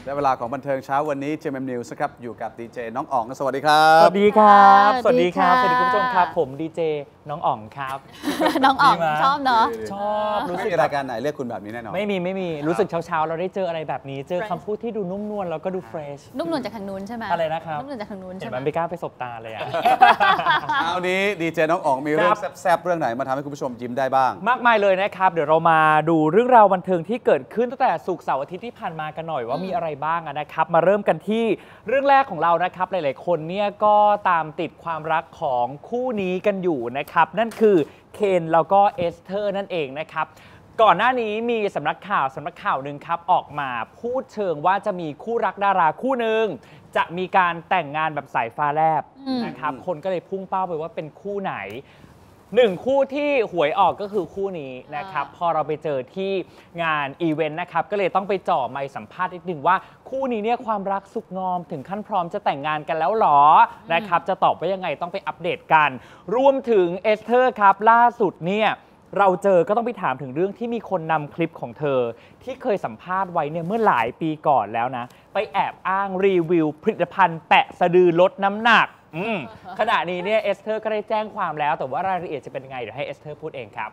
ได้เวลาของบันเทิงเช้าวันนี้ JMM News ครับอยู่กับดีเจน้องอ๋องสวัสดีครับสวัสดีครับสวัสดีครับสวัสดีคุณผู้ชมครับผมดีเจน้องอ๋องครับน้องอ๋องชอบเนาะชอบรู้สึกรายการไหนเรียกคุณแบบนี้แน่นอนไม่มีรู้สึกเช้าเราได้เจออะไรแบบนี้เจอคำพูดที่ดูนุ่มนวลแล้วก็ดูเฟรชนุ่มนวลจากทางนู้นใช่ไหมอะไรนะครับนุ่มนวลจากทางนู้นใช่เห็นไหมมันไม่กล้าไปสบตาเลยอ่ะเช้านี้ดีเจน้องอ๋องมีเรื่องแซ่บๆเรื่องไหนมาทำให้คุณผู้ชมยิ้มได้บ้างมากมายเลยนะครับเดี๋ยวเรามาดูเรื่องราวบันเทิงที่เกิดขึ้นตั้งแต่ศุกร์เสาร์อาทิตย์ที่ผ่านมากันหน่อยว่ามีอะไรบ้างนะครับมาเริ่มกันที่เรื่องแรกของเรานะครับหลายๆคนเนี่ยก็ตามติดความรักของคู่นี้กันอยู่นะครับนั่นคือเคนแล้วก็เอสเธอร์นั่นเองนะครับก่อนหน้านี้มีสำนักข่าวหนึ่งครับออกมาพูดเชิงว่าจะมีคู่รักดาราคู่หนึ่งจะมีการแต่งงานแบบสายฟ้าแลบนะครับคนก็เลยพุ่งเป้าไปว่าเป็นคู่ไหนหนึ่งคู่ที่หวยออกก็คือคู่นี้นะครับพอเราไปเจอที่งานอีเวนต์นะครับก็เลยต้องไปจ่อไมค์สัมภาษณ์นิดนึงว่าคู่นี้เนี่ยความรักสุขงอมถึงขั้นพร้อมจะแต่งงานกันแล้วหรอนะครับจะตอบว่ายังไงต้องไปอัปเดตกันรวมถึงเอสเธอร์ครับล่าสุดเนี่ยเราเจอก็ต้องไปถามถึงเรื่องที่มีคนนำคลิปของเธอที่เคยสัมภาษณ์ไว้เนี่ยเมื่อหลายปีก่อนแล้วนะไปแอบอ้างรีวิวผลิตภัณฑ์แปะสะดือลดน้ำหนักขณะนี้เนี่ยเอสเธอร์ก็ได้แจ้งความแล้วแต่ว่ารายละเอียดจะเป็นยังไงเดี๋ยวให้เอสเธอร์พูดเองครับ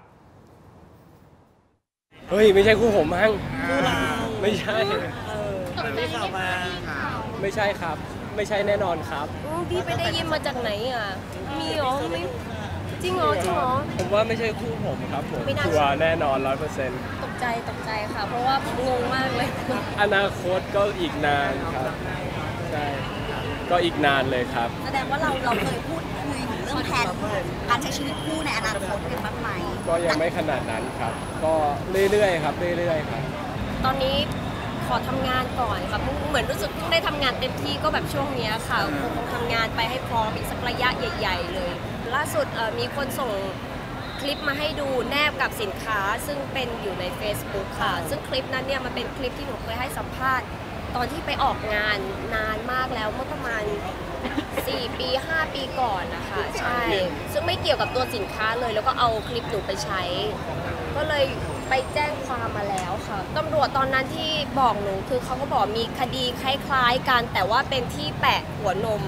เฮ้ยไม่ใช่คู่ผมมั้งไม่ใช่มันมีข่าวมาไม่ใช่ครับไม่ใช่แน่นอนครับพี่ไปได้ยินมาจากไหนอ่ะมีหรอไม่จริงเหรอผมว่าไม่ใช่คู่ผมครับผมชัวร์แน่นอน 100% ตกใจค่ะเพราะว่าผมงงมากเลยอนาคตก็อีกนานครับใช่ก็อีกนานเลยครับแสดงว่าเราเคยพูดคุยถึงเรื่องแผนการใช้ชีวิตคู่ในอนาคตกันบ้างไหมก็ยังไม่ขนาดนั้นครับก็เรื่อยๆครับตอนนี้ขอทำงานก่อนครับเหมือนรู้สึกเพิ่งได้ทำงานเต็มที่ก็แบบช่วงนี้ค่ะคงทำงานไปให้พร้อมอีกสักระยะใหญ่ๆเลยล่าสุดมีคนส่งคลิปมาให้ดูแนบกับสินค้าซึ่งเป็นอยู่ใน Facebook ค่ะซึ่งคลิปนั้นเนี่ยมันเป็นคลิปที่หนูเคยให้สัมภาษณ์ตอนที่ไปออกงานนานมากแล้วเมื่อประมาณ4 ปี 5 ปีก่อนนะคะใช่ซึ่งไม่เกี่ยวกับตัวสินค้าเลยแล้วก็เอาคลิปหนูไปใช้ก็เลยไปแจ้งความมาแล้วค่ะตำรวจตอนนั้นที่บอกหนูคือเขาก็บอกมีคดีคล้ายๆกันแต่ว่าเป็นที่แปะหัวนม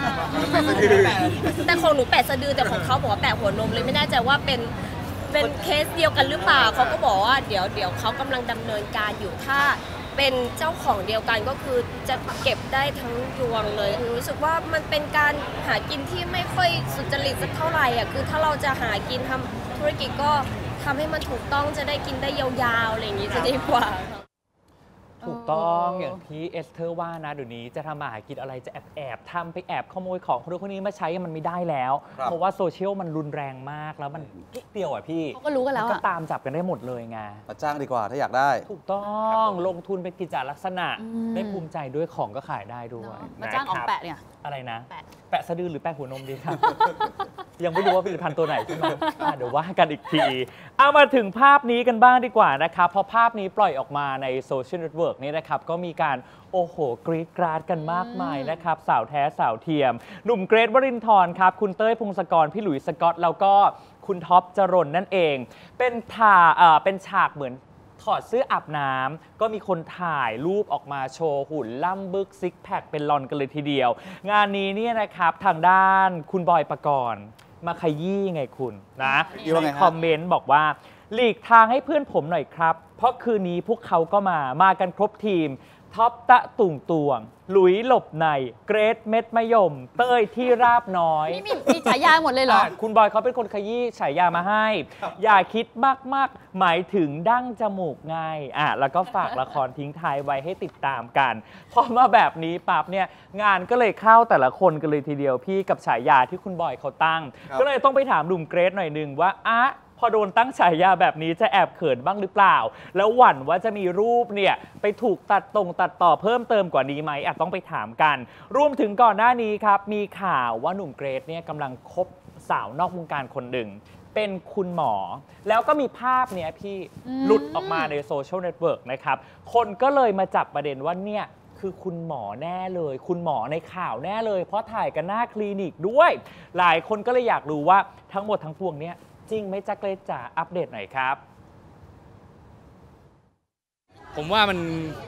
แต่ของหนูแปะสะดือแต่ของเขาบอกว่าแปะหัวนมเลยไม่แน่ใจว่าเป็นเคสเดียวกันหรือเปล่าเขาก็บอกว่าเดี๋ยวเขากำลังดำเนินการอยู่ถ้าเป็นเจ้าของเดียวกันก็คือจะเก็บได้ทั้งยวงเลยรู้สึกว่ามันเป็นการหากินที่ไม่ค่อยสุจริตสักเท่าไหร่อ่ะคือถ้าเราจะหากินทำธุรกิจก็ทำให้มันถูกต้องจะได้กินได้ยาวๆอะไรอย่างนี้จะดีกว่าถูกต้องอย่างที่เอสเธอร์ว่านะเดี๋ยวนี้จะทำมาหากินอะไรจะแอบทำไปแอบขโมยของคนนี้มาใช้มันไม่ได้แล้วเพราะว่าโซเชียลมันรุนแรงมากแล้วมันกิ๊กเดียวอ่ะพี่เขาก็รู้กันแล้วก็ตามจับกันได้หมดเลยไงมาจ้างดีกว่าถ้าอยากได้ถูกต้องลงทุนเป็นกิจจลักษณะได้ภูมิใจด้วยของก็ขายได้ด้วยมาจ้างออกแปะเนี่ยอะไรนะแปะสะดือหรือแปะหัวนมดีครับยังไม่รู้ว่าผลิตภัณฑ์ตัวไหนใช่ไหมเดี๋ยวว่ากันอีกทีเอามาถึงภาพนี้กันบ้างดีกว่านะครับพอภาพนี้ปล่อยออกมาในโซเชียลเน็ตเวิร์กนี่นะครับก็มีการโอ้โหกรี๊ดกราดกันมากมายนะครับสาวแท้สาวเทียมหนุ่มเกรทวรินทร์ครับคุณเต้ยพงศกรพี่หลุยส์สกอตแล้วก็คุณท็อปจรนนั่นเองเป็นฉากเหมือนถอดเสื้ออาบน้ำก็มีคนถ่ายรูปออกมาโชว์หุ่นล่ำบึกซิกแพคเป็นลอนกันเลยทีเดียวงานนี้เนี่ยนะครับทางด้านคุณบอยปกรณ์มาขยี้ไงคุณนะในคอมเมนต์บอกว่าหลีกทางให้เพื่อนผมหน่อยครับเพราะคืนนี้พวกเขาก็มากันครบทีมท็อปตะตุ่งตวงหลุยหลบในเกรทเม็ดมะยมเต้ยที่ราบน้อยนี่มีฉายาหมดเลยเหรอคุณบอยเขาเป็นคนขยี้ฉายามาให้อย่าคิดมากหมายถึงดั้งจมูกไงแล้วก็ฝากละครทิ้งท้ายไว้ให้ติดตามกันพอมาแบบนี้ปั๊บเนี่ยงานก็เลยเข้าแต่ละคนกันเลยทีเดียวพี่กับฉายาที่คุณบอยเขาตั้งก็เลยต้องไปถามหนุ่มเกรทหน่อยนึงว่าพอโดนตั้งฉายาแบบนี้จะแอบเขินบ้างหรือเปล่าแล้วหวั่นว่าจะมีรูปเนี่ยไปถูกตัดต่อเพิ่มเติมกว่านี้ไหมต้องไปถามกันรวมถึงก่อนหน้านี้ครับมีข่าวว่าหนุ่มเกรทเนี่ยกำลังคบสาวนอกวงการคนหนึ่งเป็นคุณหมอแล้วก็มีภาพเนี้ยพี่หลุดออกมาในโซเชียลเน็ตเวิร์กนะครับคนก็เลยมาจับประเด็นว่าเนี่ยคือคุณหมอแน่เลยคุณหมอในข่าวแน่เลยเพราะถ่ายกันหน้าคลินิกด้วยหลายคนก็เลยอยากรู้ว่าทั้งหมดทั้งปวงเนี้ยจริงไหมจ๊ะเกรทจ๋าอัปเดตหน่อยครับผมว่ามัน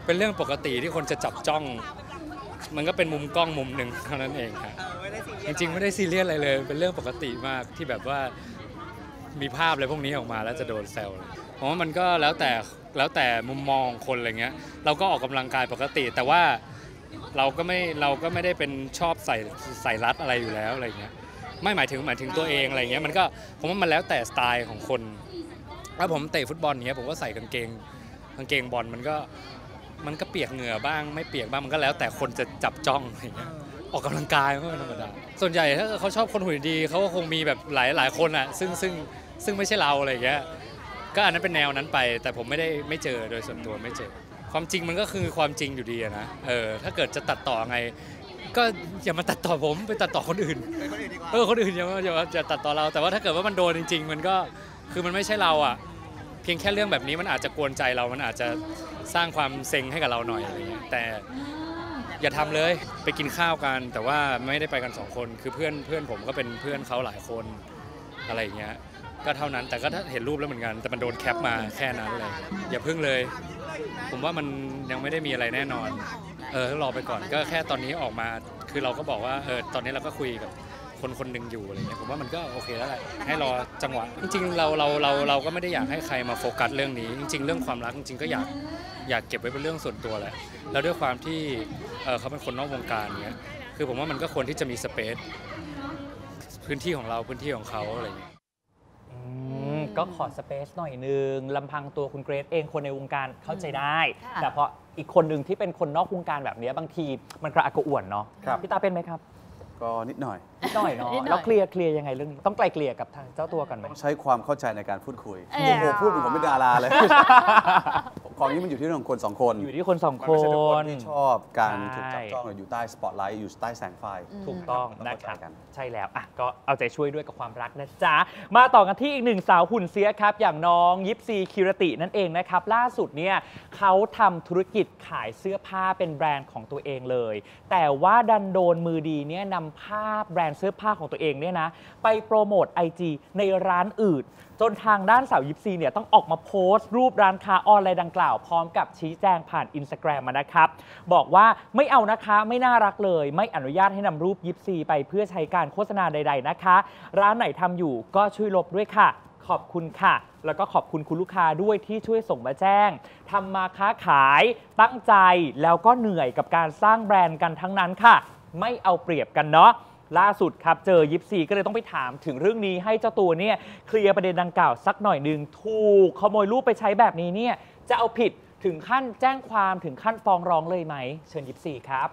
เป็นเรื่องปกติที่คนจะจับจ้อง มันก็เป็นมุมกล้องมุมหนึ่งเท่านั้นเองครับจริงๆไม่ได้ซีเรียสอะไรเลยเป็นเรื่องปกติมากที่แบบว่ามีภาพอะไรพวกนี้ออกมาแล้วจะโดนแซวผมว่ามันก็แล้วแต่มุมมองคนอะไรเงี้ยเราก็ออกกำลังกายปกติแต่ว่าเราก็ไม่ได้เป็นชอบใส่รัดอะไรอยู่แล้วอะไรเงี้ยไม่หมายถึงตัวเองอะไรเงี้ยมันก็ผมว่ามันแล้วแต่สไตล์ของคนถ้าผมเตะฟุตบอลเงี้ยผมก็ใส่กางเกงบอลมันก็เปียกเหงื่อบ้างไม่เปียกบ้างมันก็แล้วแต่คนจะจับจ้องอะไรเงี้ยออกกำลังกายมันก็เป็นธรรมดาส่วนใหญ่ถ้าเขาชอบคนหุ่นดีเขาก็คงมีแบบหลายคนอ่ะซึ่งไม่ใช่เราอะไรเงี้ยก็อันนั้นเป็นแนวนั้นไปแต่ผมไม่เจอโดยส่วนตัวไม่เจอความจริงมันก็คือความจริงอยู่ดีนะถ้าเกิดจะตัดต่อไงก็อย่ามาตัดต่อผมไปตัดต่อคนอื่นคนอื่นอย่าตัดต่อเราแต่ว่าถ้าเกิดว่ามันโดนจริงๆมันก็คือมันไม่ใช่เราอ่ะเพียงแค่เรื่องแบบนี้มันอาจจะกวนใจเรามันอาจจะสร้างความเซ็งให้กับเราหน่อยอะไรเงี้ยแต่อย่าทำเลยไปกินข้าวกันแต่ว่าไม่ได้ไปกัน2คนคือเพื่อนผมก็เป็นเพื่อนเขาหลายคนอะไรเงี้ยก็เท่านั้นแต่ก็เห็นรูปแล้วเหมือนกันแต่มันโดนแคปมาแค่นั้นเลยอย่าพึ่งเลยผมว่ามันยังไม่ได้มีอะไรแน่นอนรอไปก่อนก็แค่ตอนนี้ออกมาคือเราก็บอกว่าตอนนี้เราก็คุยกับคนหนึ่งอยู่อะไรเงี้ยผมว่ามันก็โอเคแล้วแหละให้รอจังหวะจริงๆเราก็ไม่ได้อยากให้ใครมาโฟกัสเรื่องนี้จริงๆเรื่องความรักจริงๆก็อยากเก็บไว้เป็นเรื่องส่วนตัวแหละแล้วด้วยความที่เขาเป็นคนนอกวงการเงี้ยคือผมว่ามันก็ควรที่จะมีสเปซพื้นที่ของเราพื้นที่ของเขาอะไรเงี้ยก็ขอสเปซหน่อยนึงลำพังตัวคุณเกรซเองคนในวงการเข้าใจได้แต่พออีกคนหนึ่งที่เป็นคนนอกวงการแบบนี้บางทีมันกระอักกระอ่วนเนาะพี่ตาเป็นไหมครับก็นิดหน่อยเนาะแล้วเคลียร์ยังไงเรื่องนี้ต้องไกลเกลี่ยกับทางเจ้าตัวกันไหมต้องใช้ความเข้าใจในการพูดคุยโอ้โหพูดเหมือนผมเป็นดาราเลยของนี้มันอยู่ที่เรื่องของคน2คนอยู่ที่คน2คนไม่ใช่ทุกคนที่ชอบการถูกจับจ้องอยู่ใต้สปอตไลท์อยู่ใต้แสงไฟถูกต้องนะครับใช่แล้วก็เอาใจช่วยด้วยกับความรักนะจ๊ะมาต่อกันที่อีกหนึ่งสาวหุ่นเสียครับอย่างน้องยิปซีคิรตินั่นเองนะครับล่าสุดเนี่ยเขาทำธุรกิจขายเสื้อผ้าเป็นแบรนด์ของตัวเองเลยแต่ว่าดันโดนมือดีเนี่ยนำภาพแบรนด์เสื้อผ้าของตัวเองเนี่ยนะไปโปรโมท IG ในร้านอื่นจนทางด้านสาวยิปซีเนี่ยต้องออกมาโพสต์รูปร้านค้าออนไลน์ดังกล่าวพร้อมกับชี้แจงผ่าน Instagram มานะครับบอกว่าไม่เอานะคะไม่น่ารักเลยไม่อนุญาตให้นำรูปยิปซีไปเพื่อใช้การโฆษณาใดๆนะคะร้านไหนทำอยู่ก็ช่วยลบด้วยค่ะขอบคุณค่ะแล้วก็ขอบคุณคุณลูกค้าด้วยที่ช่วยส่งมาแจ้งทำมาค้าขายตั้งใจแล้วก็เหนื่อยกับการสร้างแบรนด์กันทั้งนั้นค่ะไม่เอาเปรียบกันเนาะล่าสุดครับเจอยิปซีก็เลยต้องไปถามถึงเรื่องนี้ให้เจ้าตัวเนี่ยเคลียร์ประเด็นดังกล่าวสักหน่อยนึงถูกขโมยรูปไปใช้แบบนี้เนี่ยจะเอาผิดถึงขั้นแจ้งความถึงขั้นฟ้องร้องเลยไหมเชิญยิปซีครับ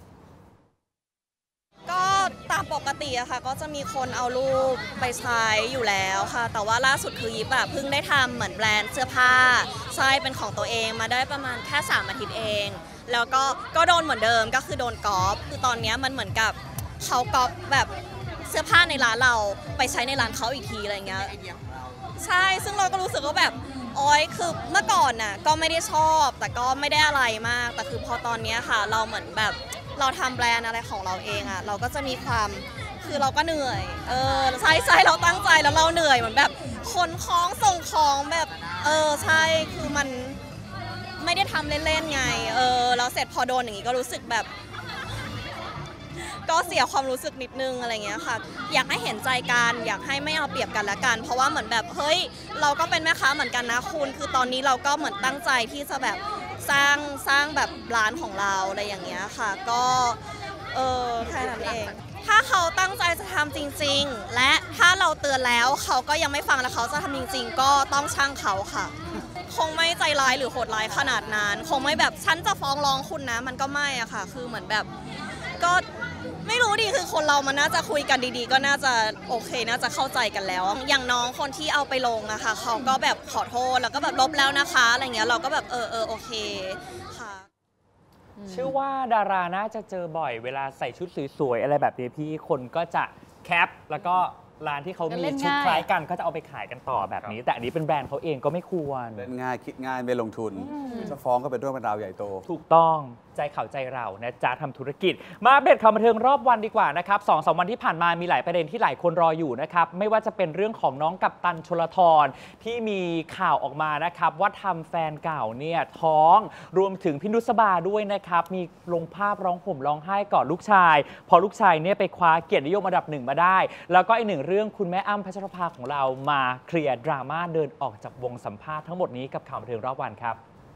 ก็ตามปกติอะค่ะก็จะมีคนเอารูปไปใช้อยู่แล้วค่ะแต่ว่าล่าสุดคือยิปเพิ่งได้ทำเหมือนแบรนด์เสื้อผ้าใช่เป็นของตัวเองมาได้ประมาณแค่3 อาทิตย์เองแล้วก็โดนเหมือนเดิมก็คือโดนก๊อปคือตอนนี้มันเหมือนกับเขาก๊อปแบบเสื้อผ้าในร้านเราไปใช้ในร้านเขาอีกทีอะไรเงี้ยใช่ซึ่งเราก็รู้สึกว่าแบบคือเมื่อก่อนน่ะก็ไม่ได้ชอบแต่ก็ไม่ได้อะไรมากแต่คือพอตอนนี้ค่ะเราเหมือนแบบเราทำแบรนด์อะไรของเราเองอะเราก็จะมีความคือเราก็เหนื่อยใช่เราตั้งใจแล้วเราเหนื่อยเหมือนแบบขนของส่งของแบบใช่คือมันไม่ได้ทำเล่นๆไงแล้วเสร็จพอโดนอย่างนี้ก็รู้สึกแบบก็เสียความรู้สึกนิดนึงอะไรเงี้ยค่ะอยากให้เห็นใจกันอยากให้ไม่เอาเปรียบกันละกันเพราะว่าเหมือนแบบเฮ้ยเราก็เป็นแม่ค้าเหมือนกันนะคุณคือตอนนี้เราก็เหมือนตั้งใจที่จะแบบสร้างแบบร้านของเราอะไรอย่างเงี้ยค่ะก็แค่นั้นเองถ้าเขาตั้งใจจะทำจริงๆและถ้าเราเตือนแล้วเขาก็ยังไม่ฟังแล้วเขาจะทำจริงๆก็ต้องช่างเขาค่ะคงไม่ใจร้ายหรือโหดร้ายขนาดนั้นคงไม่แบบฉันจะฟ้องร้องคุณนะมันก็ไม่อะค่ะคือเหมือนแบบก็ไม่รู้ดิคือคนเรามันน่าจะคุยกันดีๆก็น่าจะโอเคน่าจะเข้าใจกันแล้วอย่างน้องคนที่เอาไปลงอะค่ะเขาก็แบบขอโทษแล้วก็แบบลบแล้วนะคะอะไรเงี้ยเราก็แบบโอเคค่ะเชื่อว่าดาราน่าจะเจอบ่อยเวลาใส่ชุดสวยๆอะไรแบบนี้พี่คนก็จะแคปแล้วก็ร้านที่เขามีเล่นชุดง่ายคล้ายกันก็จะเอาไปขายกันต่อแบบนี้ แต่อันนี้เป็นแบรนด์เขาเองก็ไม่ควรเล่นง่ายคิดง่ายไม่ลงทุนจะฟ้องก็เป็นเรื่องเป็นราวใหญ่โตถูกต้องใจเขาใจเรานะจ๊ะทำธุรกิจมาอัปเดตข่าวบันเทิงรอบวันดีกว่านะครับ2-3 วันที่ผ่านมามีหลายประเด็นที่หลายคนรออยู่นะครับไม่ว่าจะเป็นเรื่องของน้องกัปตันชลธรที่มีข่าวออกมานะครับว่าทำแฟนเก่าเนี่ยท้องรวมถึงพี่นุสบาด้วยนะครับมีลงภาพร้องห่มร้องไห้ก่อนลูกชายพอลูกชายเนี่ยไปคว้าเกียรตินิยมอันดับ 1มาได้แล้วก็อีกหนึ่งเรื่องคุณแม่อ้ำพัชรภาของเรามาเคลียร์ดราม่าเดินออกจากวงสัมภาษณ์ทั้งหมดนี้กับข่าวบันเทิงรอบวันครับ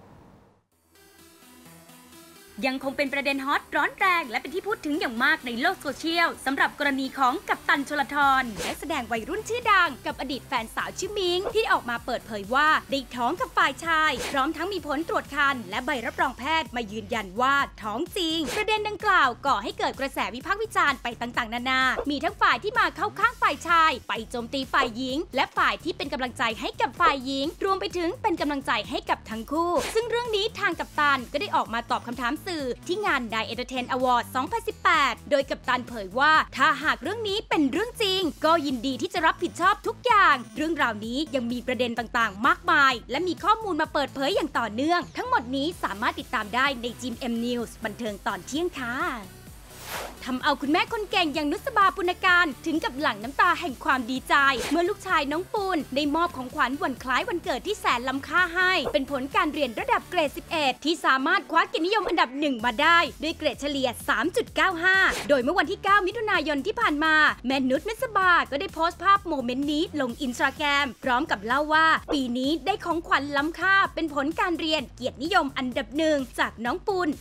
ยังคงเป็นประเด็นฮอตร้อนแรงและเป็นที่พูดถึงอย่างมากในโลกโซเชียลสำหรับกรณีของกัปตันชลธรและแสดงวัยรุ่นชื่อดังกับอดีตแฟนสาวชื่อมิงที่ออกมาเปิดเผยว่าได้ท้องกับฝ่ายชายพร้อมทั้งมีผลตรวจคันและใบรับรองแพทย์มายืนยันว่าท้องจริงประเด็นดังกล่าวก่อให้เกิดกระแสวิพากษ์วิจารณ์ไปต่างๆนานามีทั้งฝ่ายที่มาเข้าข้างฝ่ายชายไปโจมตีฝ่ายหญิงและฝ่ายที่เป็นกำลังใจให้กับฝ่ายหญิงรวมไปถึงเป็นกำลังใจให้กับทั้งคู่ซึ่งเรื่องนี้ทางกัปตันก็ได้ออกมาตอบคำถามสื่อที่งานNine Entertain Award 2018 โดยกัปตันเผยว่าถ้าหากเรื่องนี้เป็นเรื่องจริงก็ยินดีที่จะรับผิดชอบทุกอย่างเรื่องราวนี้ยังมีประเด็นต่างๆมากมายและมีข้อมูลมาเปิดเผยอย่างต่อเนื่องทั้งหมดนี้สามารถติดตามได้ใน GMM News บันเทิงตอนเที่ยงค่ะทำเอาคุณแม่คนเก่งอย่างนุสบาปุณการถึงกับหลั่งน้ำตาแห่งความดีใจเมื่อลูกชายน้องปูนได้มอบของขวัญวันคล้ายวันเกิดที่แสนล้ำค่าให้เป็นผลการเรียนระดับเกรด 11 ที่สามารถคว้าเกียรตินิยมอันดับ 1 มาได้ด้วยเกรดเฉลี่ย 3.95 โดยเมื่อวันที่ 9 มิถุนายนที่ผ่านมาแม่นุสบาก็ได้โพสต์ภาพโมเมนต์นี้ลง Instagram พร้อมกับเล่าว่าปีนี้ได้ของขวัญล้ำค่าเป็นผลการเรียนเกียรตินิยมอันดับ 1จากน้องปูน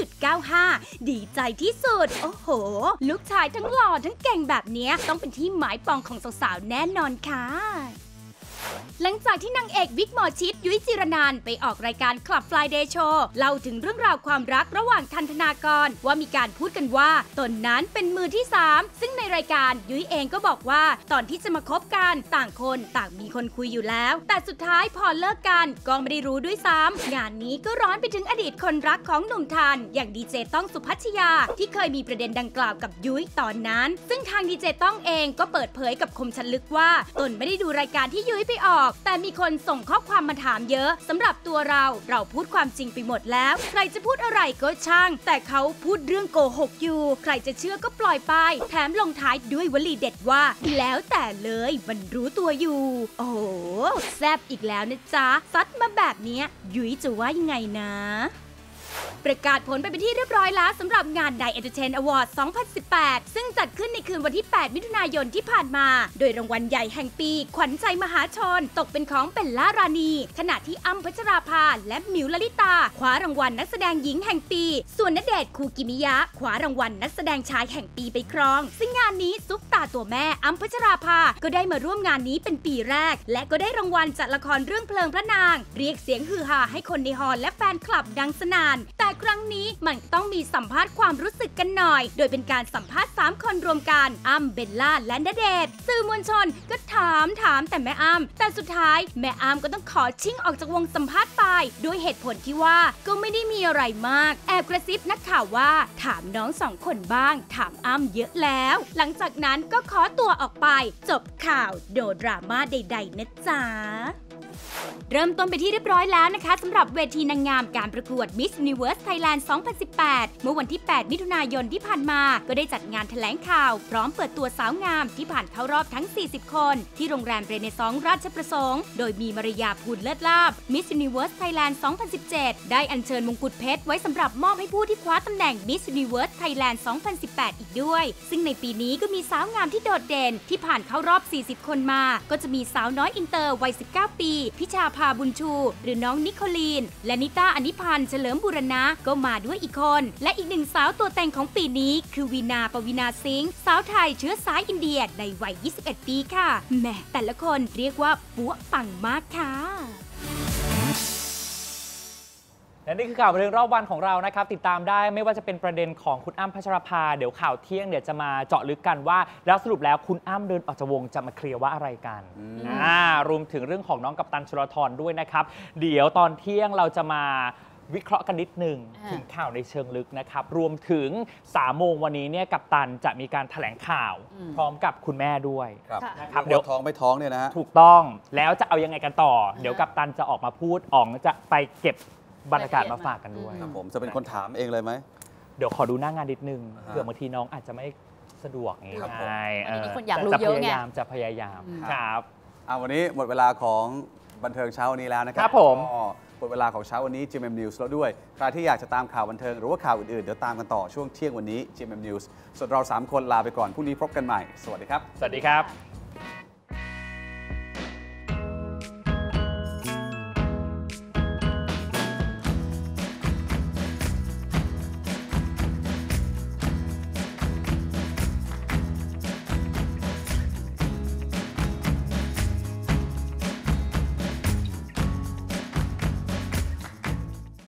3.95 ดีใจที่สุดโอ้โหลูกชายทั้งหล่อทั้งเก่งแบบนี้ต้องเป็นที่หมายปองของสาวๆแน่นอนค่ะหลังจากที่นางเอกวิกหมอชิตยุ้ยจิรนันท์ไปออกรายการ Club Friday Show เล่าถึงเรื่องราวความรักระหว่างทันธนากรว่ามีการพูดกันว่าตนนั้นเป็นมือที่ 3ซึ่งในรายการยุ้ยเองก็บอกว่าตอนที่จะมาคบกันต่างคนต่างมีคนคุยอยู่แล้วแต่สุดท้ายพอเลิกกันก็ไม่ได้รู้ด้วยซ้ำงานนี้ก็ร้อนไปถึงอดีตคนรักของหนุ่มทันอย่างดีเจต้องสุภัชยาที่เคยมีประเด็นดังกล่าวกับยุ้ยตอนนั้นซึ่งทางดีเจต้องเองก็เปิดเผยกับคมชันลึกว่าตนไม่ได้ดูรายการที่ยุ้ยไปออกแต่มีคนส่งข้อความมาถามเยอะสำหรับตัวเราพูดความจริงไปหมดแล้วใครจะพูดอะไรก็ช่างแต่เขาพูดเรื่องโกหกอยู่ใครจะเชื่อก็ปล่อยไปแถมลงท้ายด้วยวลีเด็ดว่าแล้วแต่เลยมันรู้ตัวอยู่โอ้โหแซบอีกแล้วนะจ๊ะซัดมาแบบนี้ยุ้ยจะว่ายังไงนะประกาศผลไปเป็นที่เรียบร้อยแล้วสำหรับงาน Nine Entertain Award 2018 ซึ่งจัดขึ้นในคืนวันที่ 8 มิถุนายนที่ผ่านมาโดยรางวัลใหญ่แห่งปีขวัญใจมหาชนตกเป็นของเบลล่ารานีขณะที่อ้ำพัชราภาและหมิวลลิตาคว้ารางวัลนักแสดงหญิงแห่งปีส่วนณเดชน์คูกิมิยะคว้ารางวัลนักแสดงชายแห่งปีไปครองซึ่งงานนี้ซุปตาตัวแม่อ้ำพัชราภาก็ได้มาร่วมงานนี้เป็นปีแรกและก็ได้รางวัลจากละครเรื่องเพลิงพระนางเรียกเสียงฮือฮาให้คนในฮอลและแฟนคลับดังสนั่นแต่ครั้งนี้มันต้องมีสัมภาษณ์ความรู้สึกกันหน่อยโดยเป็นการสัมภาษณ์3คนรวมกันอ้ำเบลล่าและณเดชน์สื่อมวลชนก็ถามแต่แม่อ้ำแต่สุดท้ายแม่อ้ำก็ต้องขอชิ่งออกจากวงสัมภาษณ์ไปด้วยเหตุผลที่ว่าก็ไม่ได้มีอะไรมากแอบกระซิบนักข่าวว่าถามน้อง2คนบ้างถามอ้ำเยอะแล้วหลังจากนั้นก็ขอตัวออกไปจบข่าวโดดราม่าใดๆนะจ๊ะเริ่มต้นไปที่เรียบร้อยแล้วนะคะสำหรับเวทีนางงามการประกวด Miss Universe Thailand 2018 เมื่อวันที่ 8 มิถุนายนที่ผ่านมาก็ได้จัดงานแถลงข่าวพร้อมเปิดตัวสาวงามที่ผ่านเข้ารอบทั้ง 40 คนที่โรงแรมเรเนซองส์ราชประสงค์โดยมีมารยาภูลเลิศลาภ Miss Universe Thailand 2017 ได้อัญเชิญมงกุฎเพชรไว้สำหรับมอบให้ผู้ที่คว้าตำแหน่ง Miss Universe Thailand 2018 อีกด้วยซึ่งในปีนี้ก็มีสาวงามที่โดดเด่นที่ผ่านเข้ารอบ 40 คนมาก็จะมีสาวน้อยอินเตอร์วัย 19 ปีพิชาภาบุญชูหรือน้องนิโคลีนและนิต้าอนิพันธ์เฉลิมบุรณะก็มาด้วยอีกคนและอีกหนึ่งสาวตัวแต่งของปีนี้คือวีนาปวีนาสิงห์สาวไทยเชื้อสายอินเดียในวัย 21 ปีค่ะแหมแต่ละคนเรียกว่าปั๊วปังมากค่ะและนี่คือข่าวบันเทิงรอบวันของเรานะครับติดตามได้ไม่ว่าจะเป็นประเด็นของคุณอ้ำพัชรภาเดี๋ยวข่าวเที่ยงเดี๋ยวจะมาเจาะลึกกันว่าแล้วสรุปแล้วคุณอ้ำเดินออกจากวงจะมาเคลียร์ว่าอะไรกันรวมถึงเรื่องของน้องกัปตันชลธรด้วยนะครับเดี๋ยวตอนเที่ยงเราจะมาวิเคราะห์กันนิดนึง ถึงข่าวในเชิงลึกนะครับรวมถึง3 โมงวันนี้เนี่ยกัปตันจะมีการแถลงข่าวพร้อมกับคุณแม่ด้วยครับนะครับเดี๋ยวท้องไม่ท้องเนี่ยนะฮะถูกต้องแล้วจะเอายังไงกันต่อ เดี๋ยวกัปตันจะออกมาพูดอ๋องจะไปเก็บบรรยากาศมาฝากกันด้วยครับผมจะเป็นคนถามเองเลยไหมเดี๋ยวขอดูหน้างานนิดนึงเผื่อบางทีน้องอาจจะไม่สะดวกไงครับผมวันนี้คนอยากรู้เยอะไงจะพยายามครับวันนี้หมดเวลาของบันเทิงเช้าวันนี้แล้วนะครัครับผมก็หมดเวลาของเช้าวันนี้ GMM News แล้วด้วยใครที่อยากจะตามข่าวบันเทิงหรือว่าข่าวอื่นๆเดี๋ยวตามกันต่อช่วงเที่ยงวันนี้ GMM News ส่วนเรา3 คนลาไปก่อนพรุ่งนี้พบกันใหม่สวัสดีครับสวัสดีครับ